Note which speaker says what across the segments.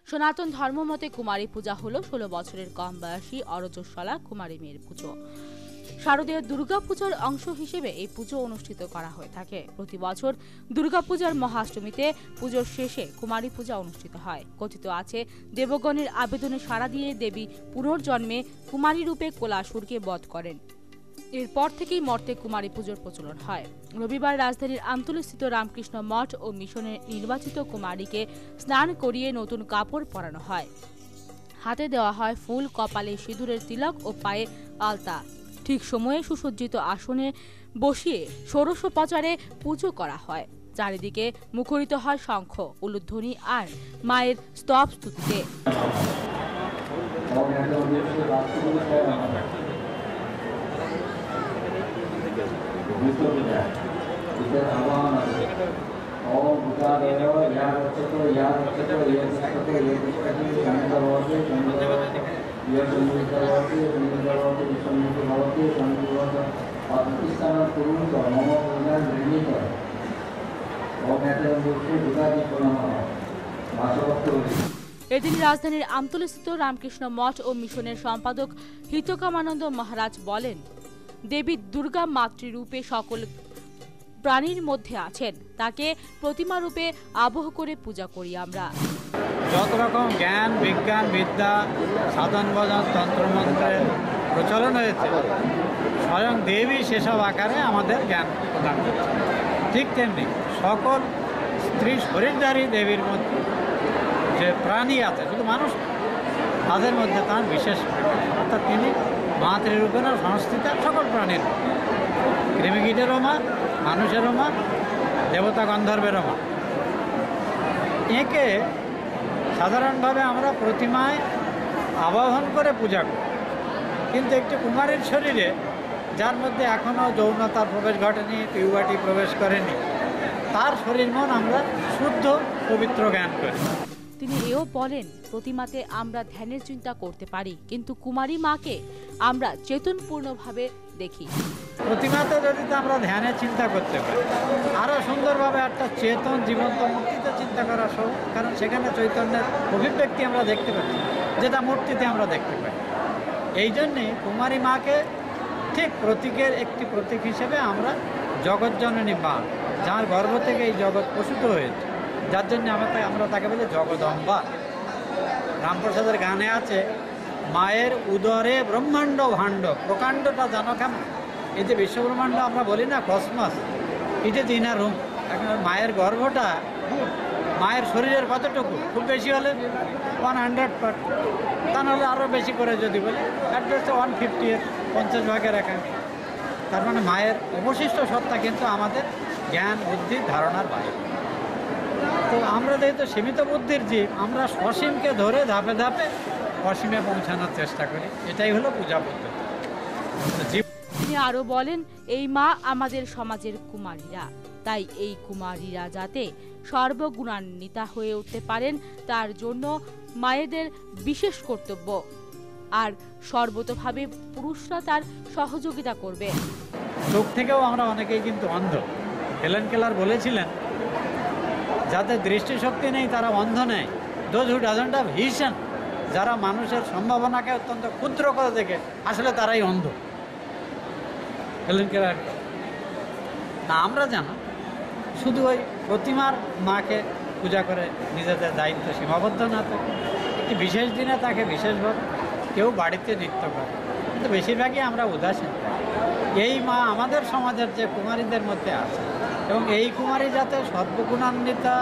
Speaker 1: সনাতন ধর্মমতে কুমারী পূজা হল 16 বছরের কম বয়সী অরজস্বলা কুমারী মেয়ের পুজো। শারদীয় দুর্গাপূজার অংশ হিসেবে এই পুজো অনুষ্ঠিত করা হয়ে থাকে। প্রতি বছর দুর্গাপূজার মহাষ্টমীতে পুজোর শেষে কুমারী পূজা অনুষ্ঠিত হয়। কথিত আছে, দেবগণের আবেদনে সাড়া দিয়ে দেবী পুনর্জন্মে কুমারী রূপে কোলাসুরকে বধ করেন। এরপর থেকেই মর্তে কুমারী পুজোর প্রচলন হয়। রবিবার রাজধানীর আমতলীস্থিত রামকৃষ্ণ মঠ ও মিশনের নির্বাচিত কুমারীকে স্নান করিয়ে নতুন কাপড় পরানো হয়। হাতে দেওয়া হয় ফুল, কপালে সিঁদুরের তিলক ও পায়ে আলতা। ঠিক সময়ে সুসজ্জিত আসনে বসিয়ে ষোড়শোপচারে পুজো করা হয়। চারিদিকে মুখরিত হয় শঙ্খ, উলুধ্বনি আর মায়ের স্তব স্তুতিতে। এদিন রাজধানীর আমতলীস্থিত রামকৃষ্ণ মঠ ও মিশনের সম্পাদক হিতকামানন্দ মহারাজ বলেন, দেবী দুর্গা মাতৃরূপে সকল প্রাণীর মধ্যে আছেন। তাকে প্রতিমা রূপে আবহ করে পূজা করি আমরা।
Speaker 2: যত রকম জ্ঞান, বিজ্ঞান, বিদ্যা, সাধন ভজন, তন্ত্রমন্ত্রের প্রচলন হয়েছে, স্বয়ং দেবী সেসব আকারে আমাদের জ্ঞান প্রদান করছে। ঠিক তেমনি সকল স্ত্রী শরীরধারী দেবীর মধ্যে যে প্রাণী আছে, শুধু মানুষ, তাদের মধ্যে তার বিশেষ, অর্থাৎ তিনি মাতৃরূপে না সংস্থিত সকল প্রাণীর, কৃমিকীটেরও মা, মানুষেরও মা, দেবতা গন্ধর্বেরও মা। একে সাধারণভাবে আমরা প্রতিমায় আবাহন করে পূজা করি, কিন্তু একটি কুমারীর শরীরে, যার মধ্যে এখনও যৌনতার প্রবেশ ঘটেনি, পিউবার্টি প্রবেশ করেনি, তার শরীর মন আমরা শুদ্ধ পবিত্র জ্ঞান করি।
Speaker 1: তিনি এও বলেন, প্রতিমাতে আমরা ধ্যানের চিন্তা করতে পারি, কিন্তু কুমারী মাকে আমরা চেতনপূর্ণভাবে দেখি।
Speaker 2: প্রতিমাতে যদি আমরা ধ্যানে চিন্তা করতে পারি, আরও সুন্দরভাবে একটা চেতন জীবন্ত মূর্তিতে চিন্তা করা সহজ, কারণ সেখানে চৈতন্যের অভিব্যক্তি আমরা দেখতে পাচ্ছি, যেটা মূর্তিতে আমরা দেখতে পাই। এই জন্যে কুমারী মাকে ঠিক প্রতীকের একটি প্রতীক হিসেবে আমরা জগৎজননী মা, যার গর্ভ থেকে এই জগৎ প্রসূত হয়েছে, যার জন্য আমরা তাকে বলি জগদম্বা। রামপ্রসাদের গানে আছে, মায়ের উদরে ব্রহ্মাণ্ড ভাণ্ড, প্রকাণ্ডটা জানো কেমন? এই যে বিশ্বব্রহ্মাণ্ড আমরা বলি না, কসমস, এটা দিনার রুম। এখন মায়ের গর্ভটা মায়ের শরীরের কতটুকু, খুব বেশি হলে 100 তা নাহলে আরও বেশি করে যদি বলি অ্যাটলিস্ট 150, 50 ভাগের একা। তার মানে মায়ের অবশিষ্ট সত্তা কিন্তু আমাদের জ্ঞান, বুদ্ধি, ধারণার বাইরে। তো আমরা যেহেতু সীমিত বুদ্ধির জীব, আমরা সসীমকে ধরে ধাপে ধাপে অসীমে পৌঁছানোর চেষ্টা করি। এটাই হলো পূজা পদ্ধতি।
Speaker 1: তিনি আরো বলেন, এই মা আমাদের সমাজের কুমারীরা, তাই এই কুমারীরা যাতে সর্বগুণান্বিতা হয়ে উঠতে পারেন, তার জন্য মায়েদের বিশেষ কর্তব্য, আর সর্বতভাবে পুরুষরা তার সহযোগিতা করবে।
Speaker 2: চোখ থেকেও আমরা অনেকেই কিন্তু অন্ধ। হেলেন কেলার বলেছিলেন, যাদের দৃষ্টিশক্তি নেই তারা অন্ধ নেই, those who doesn't have vision. যারা মানুষের সম্ভাবনাকে অত্যন্ত ক্ষুদ্র করে দেখে, আসলে তারাই অন্ধ। হেলেন কেলার না, আমরা জানো শুধু ওই প্রতিমার মাকে পূজা করে নিজেদের দায়িত্ব সীমাবদ্ধ না থাকে, একটি বিশেষ দিনে তাকে বিশেষভাবে কেউ বাড়িতে নৃত্য করে, কিন্তু বেশিরভাগই আমরা উদাসীন। এই মা আমাদের সমাজের যে কুমারীদের মধ্যে আছে, এবং এই কুমারী যাতে সর্বগুণান্বিতা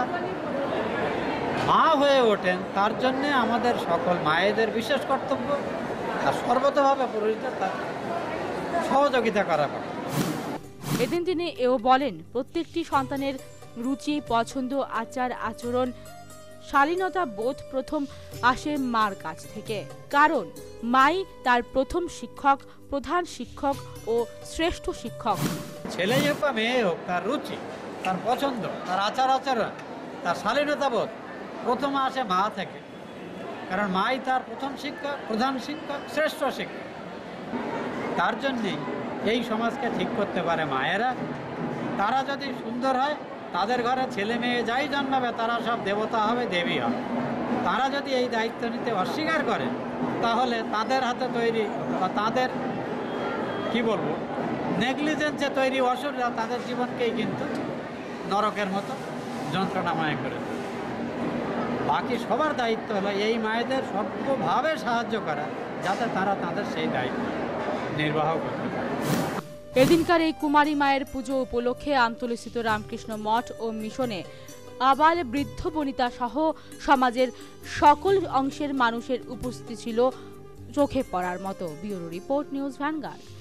Speaker 2: মা হয়ে ওঠেন, তার জন্যে আমাদের সকল মায়েদের বিশেষ কর্তব্য, আর সর্বতভাবে পুরুষদের তার সহযোগিতা করা পারে।
Speaker 1: এদিন তিনি এও বলেন, প্রত্যেকটি সন্তানের রুচি, পছন্দ, আচার আচরণ, শালীনতা বোধ প্রথম আসে মার কাছ থেকে, কারণ মাই তার প্রথম শিক্ষক, প্রধান শিক্ষক ও শ্রেষ্ঠ শিক্ষক।
Speaker 2: ছেলেই হোক বা মেয়ে হোক, তার রুচি, তার পছন্দ, তার আচার আচরণ, তার শালীনতা বোধ প্রথম আসে মা থেকে, কারণ মাই তার প্রথম শিক্ষক, প্রধান শিক্ষক, শ্রেষ্ঠ শিক্ষক। তার জন্যেই এই সমাজকে ঠিক করতে পারে মায়েরা। তারা যদি সুন্দর হয়, তাদের ঘরে ছেলে মেয়ে যাই জন্মাবে তারা সব দেবতা হবে, দেবী হবে। তারা যদি এই দায়িত্ব নিতে অস্বীকার করে, তাহলে তাদের হাতে তৈরি বা তাদের কি বলবো নেগলিজেন্সে তৈরি অসুররা তাদের জীবনকেই কিন্তু নরকের মতো যন্ত্রণাময় করে দেবে। বাকি সবার দায়িত্ব হলো এই মায়েদের সর্বভাবে সাহায্য করা, যাতে তারা তাদের সেই দায়িত্ব নির্বাহ করতে পারে।
Speaker 1: এদিনকার এই কুমারী মায়ের পুজো উপলক্ষে আমতলীস্থিত রামকৃষ্ণ মঠ ও মিশনে আবাল বৃদ্ধ বনিতা সহ সমাজের সকল অংশের মানুষের উপস্থিতি ছিল চোখে পড়ার মতো। Bureau report, news vanguard.